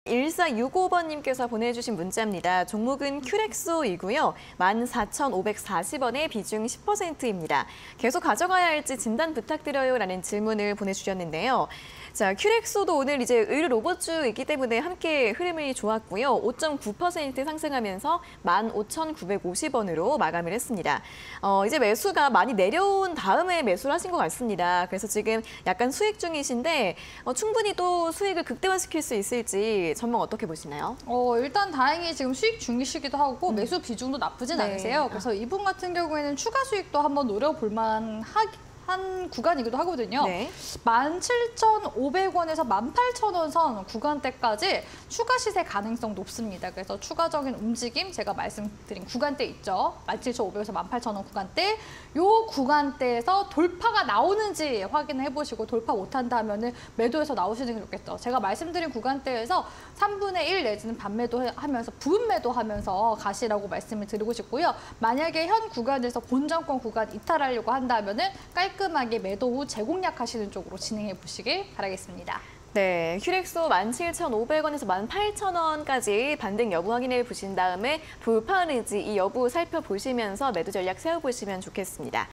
1465번님께서 보내주신 문자입니다. 종목은 큐렉소이고요. 14,540원에 비중 10%입니다. 계속 가져가야 할지 진단 부탁드려요 라는 질문을 보내주셨는데요. 자, 큐렉소도 오늘 이제 의류 로봇주이기 때문에 함께 흐름이 좋았고요. 5.9% 상승하면서 15,950원으로 마감을 했습니다. 이제 매수가 많이 내려온 다음에 매수를 하신 것 같습니다. 그래서 지금 약간 수익 중이신데 충분히 또 수익을 극대화시킬 수 있을지 전망 어떻게 보시나요? 일단 다행히 지금 수익 중이시기도 하고 매수 비중도 나쁘진 않으세요. 그래서 이분 같은 경우에는 추가 수익도 한번 노려볼 만한 구간이기도 하거든요. 네. 17,500원에서 18,000원 선 구간대까지 추가 시세 가능성 높습니다. 그래서 추가적인 움직임, 제가 말씀드린 구간대 있죠. 17,500원에서 18,000원 구간대, 이 구간대에서 돌파가 나오는지 확인해 보시고 돌파 못한다면 매도해서 나오시는 게 좋겠죠. 제가 말씀드린 구간대에서 3분의 1 내지는 반매도하면서 부분 매도하면서 가시라고 말씀을 드리고 싶고요. 만약에 현 구간에서 본전권 구간 이탈하려고 한다면 깔끔하게 매도 후 재공략 하시는 쪽으로 진행해 보시길 바라겠습니다. 네, 큐렉소 17,500원에서 18,000원까지 반등 여부 확인해 보신 다음에 불파는지 이 여부 살펴보시면서 매도 전략 세워보시면 좋겠습니다.